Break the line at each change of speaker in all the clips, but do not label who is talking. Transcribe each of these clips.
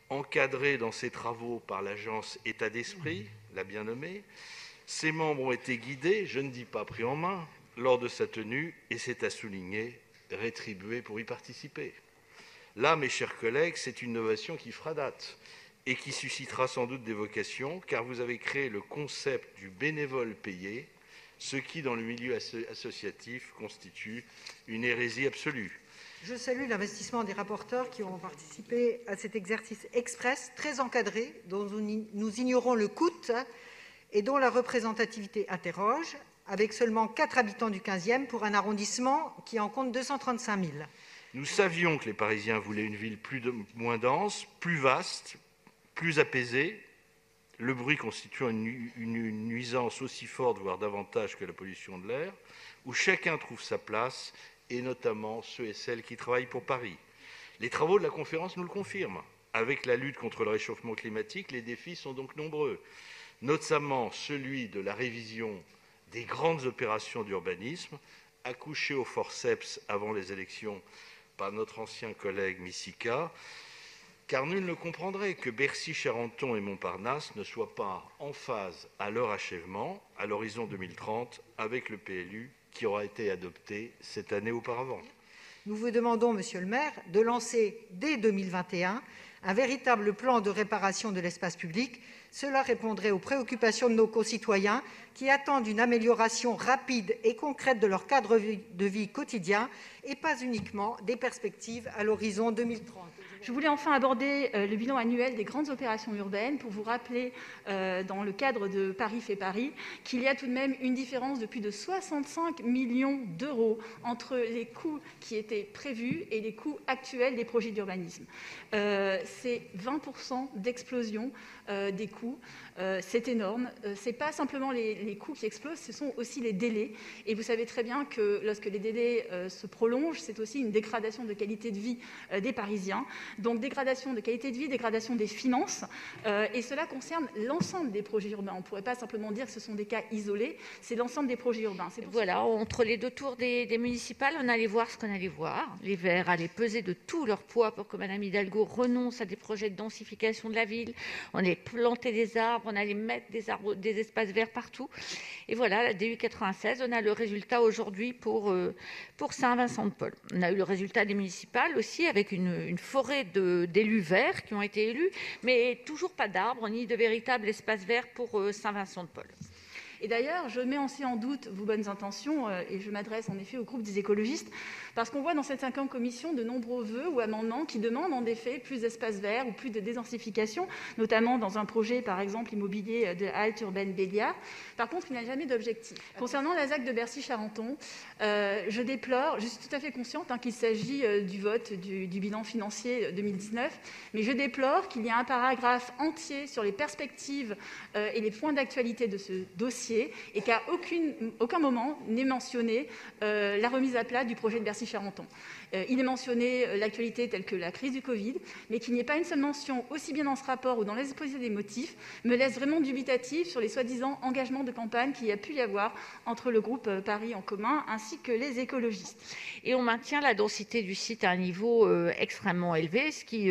encadré dans ses travaux par l'agence État d'Esprit, la bien nommée. Ses membres ont été guidés, je ne dis pas pris en main, lors de sa tenue, et c'est à souligner, rétribués pour y participer. Là, mes chers collègues, c'est une innovation qui fera date et qui suscitera sans doute des vocations, car vous avez créé le concept du bénévole payé, ce qui, dans le milieu associatif, constitue une hérésie absolue.
Je salue l'investissement des rapporteurs qui ont participé à cet exercice express, très encadré, dont nous ignorons le coût et dont la représentativité interroge, avec seulement 4 habitants du 15e pour un arrondissement qui en compte 235 000.
Nous savions que les Parisiens voulaient une ville moins dense, plus vaste, plus apaisée, le bruit constituant une nuisance aussi forte, voire davantage que la pollution de l'air, où chacun trouve sa place, et notamment ceux et celles qui travaillent pour Paris. Les travaux de la conférence nous le confirment. Avec la lutte contre le réchauffement climatique, les défis sont donc nombreux, notamment celui de la révision des grandes opérations d'urbanisme, accouchées au forceps avant les élections par notre ancien collègue Missika, car nul ne comprendrait que Bercy, Charenton et Montparnasse ne soient pas en phase à leur achèvement, à l'horizon 2030, avec le PLU qui aura été adopté cette année auparavant.
Nous vous demandons, monsieur le maire, de lancer dès 2021 un véritable plan de réparation de l'espace public. Cela répondrait aux préoccupations de nos concitoyens qui attendent une amélioration rapide et concrète de leur cadre de vie quotidien et pas uniquement des perspectives à l'horizon 2030.
Je voulais enfin aborder le bilan annuel des grandes opérations urbaines pour vous rappeler, dans le cadre de Paris fait Paris, qu'il y a tout de même une différence de plus de 65 millions d'euros entre les coûts qui étaient prévus et les coûts actuels des projets d'urbanisme. C'est 20% d'explosion des coûts. C'est énorme. Ce n'est pas simplement les coûts qui explosent, ce sont aussi les délais. Et vous savez très bien que lorsque les délais se prolongent, c'est aussi une dégradation de qualité de vie des Parisiens. Donc dégradation de qualité de vie, dégradation des finances, et cela concerne l'ensemble des projets urbains. On ne pourrait pas simplement dire que ce sont des cas isolés, c'est l'ensemble des projets urbains.
Voilà, entre les deux tours des municipales, on allait voir ce qu'on allait voir. Les Verts allaient peser de tout leur poids pour que Mme Hidalgo renonce à des projets de densification de la ville. On allait planter des arbres, on allait mettre des espaces verts partout. Et voilà, la DU 96, on a le résultat aujourd'hui pour Saint-Vincent-de-Paul. On a eu le résultat des municipales aussi, avec une forêt d'élus verts qui ont été élus, mais toujours pas d'arbres ni de véritable espace vert pour Saint-Vincent-de-Paul.
Et d'ailleurs, je mets aussi en doute vos bonnes intentions, et je m'adresse en effet au groupe des écologistes, parce qu'on voit dans cette 5e commission de nombreux vœux ou amendements qui demandent en effet plus d'espaces verts ou plus de dédensification, notamment dans un projet, par exemple, immobilier de halte urbaine Béliard. Par contre, il n'y a jamais d'objectif. Concernant la ZAC de Bercy-Charenton, je déplore, je suis tout à fait consciente qu'il s'agit du vote du bilan financier 2019, mais je déplore qu'il y ait un paragraphe entier sur les perspectives et les points d'actualité de ce dossier, et qu'à aucun moment n'est mentionné la remise à plat du projet de Bercy-Charenton. Il est mentionné l'actualité telle que la crise du Covid, mais qu'il n'y ait pas une seule mention, aussi bien dans ce rapport ou dans l'exposé des motifs, me laisse vraiment dubitative sur les soi-disant engagements de campagne qu'il y a pu y avoir entre le groupe Paris en commun ainsi que les écologistes.
Et on maintient la densité du site à un niveau extrêmement élevé, ce qui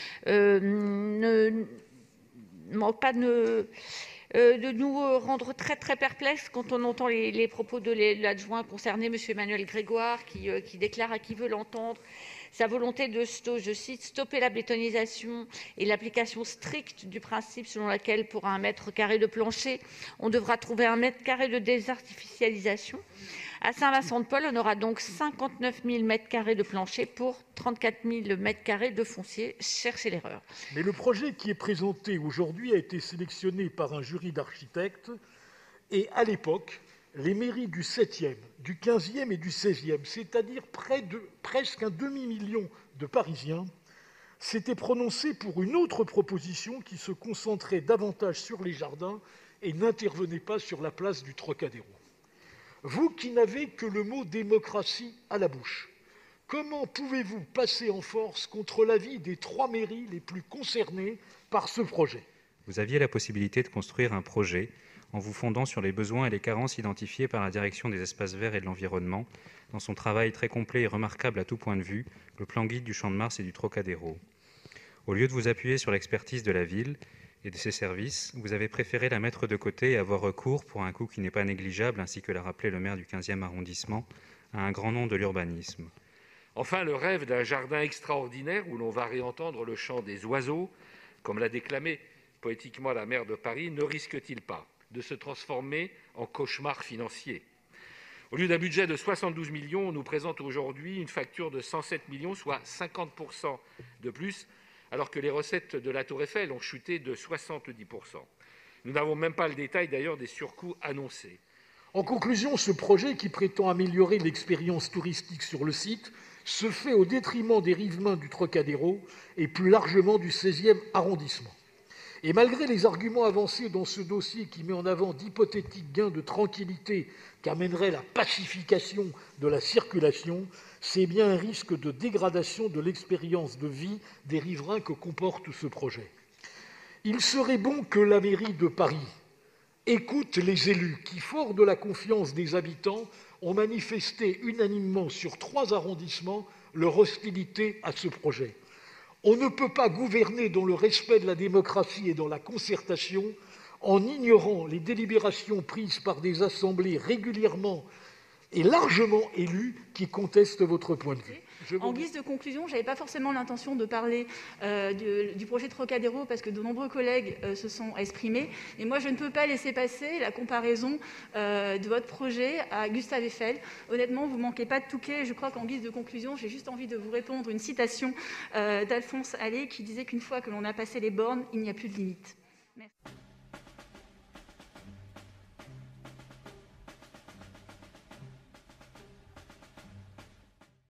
ne manque pas de nous rendre très très perplexes quand on entend les propos de l'adjoint concerné, M. Emmanuel Grégoire, qui déclare à qui veut l'entendre sa volonté de, je cite, stopper la bétonisation et l'application stricte du principe selon lequel pour 1 mètre carré de plancher, on devra trouver 1 mètre carré de désartificialisation. À Saint-Vincent-de-Paul, on aura donc 59 000 m² de plancher pour 34 000 m² de foncier. Cherchez l'erreur.
Mais le projet qui est présenté aujourd'hui a été sélectionné par un jury d'architectes et à l'époque, les mairies du 7e, du 15e et du 16e, c'est-à-dire presque un demi-million de Parisiens, s'étaient prononcés pour une autre proposition qui se concentrait davantage sur les jardins et n'intervenait pas sur la place du Trocadéro. Vous qui n'avez que le mot « démocratie » à la bouche, comment pouvez-vous passer en force contre l'avis des 3 mairies les plus concernées par ce projet ?
Vous aviez la possibilité de construire un projet en vous fondant sur les besoins et les carences identifiés par la Direction des espaces verts et de l'environnement dans son travail très complet et remarquable à tout point de vue, le plan guide du Champ de Mars et du Trocadéro. Au lieu de vous appuyer sur l'expertise de la ville et de ses services, vous avez préféré la mettre de côté et avoir recours, pour un coût qui n'est pas négligeable, ainsi que l'a rappelé le maire du 15e arrondissement, à un grand nom de l'urbanisme.
Enfin, le rêve d'un jardin extraordinaire où l'on va réentendre le chant des oiseaux, comme l'a déclamé poétiquement la maire de Paris, ne risque-t-il pas de se transformer en cauchemar financier ? Au lieu d'un budget de 72 millions, on nous présente aujourd'hui une facture de 107 millions, soit 50% de plus, alors que les recettes de la Tour Eiffel ont chuté de 70%. Nous n'avons même pas le détail d'ailleurs des surcoûts annoncés.
En conclusion, ce projet qui prétend améliorer l'expérience touristique sur le site se fait au détriment des riverains du Trocadéro et plus largement du 16e arrondissement. Et malgré les arguments avancés dans ce dossier qui met en avant d'hypothétiques gains de tranquillité qu'amènerait la pacification de la circulation, c'est bien un risque de dégradation de l'expérience de vie des riverains que comporte ce projet. Il serait bon que la mairie de Paris écoute les élus qui, forts de la confiance des habitants, ont manifesté unanimement sur 3 arrondissements leur hostilité à ce projet. On ne peut pas gouverner dans le respect de la démocratie et dans la concertation en ignorant les délibérations prises par des assemblées régulièrement et largement élues qui contestent votre point de vue.
En guise de conclusion, je n'avais pas forcément l'intention de parler du projet Trocadéro parce que de nombreux collègues se sont exprimés. Et moi, je ne peux pas laisser passer la comparaison de votre projet à Gustave Eiffel. Honnêtement, vous ne manquez pas de touquet. Je crois qu'en guise de conclusion, j'ai juste envie de vous répondre une citation d'Alphonse Allais qui disait qu'une fois que l'on a passé les bornes, il n'y a plus de limite. Merci.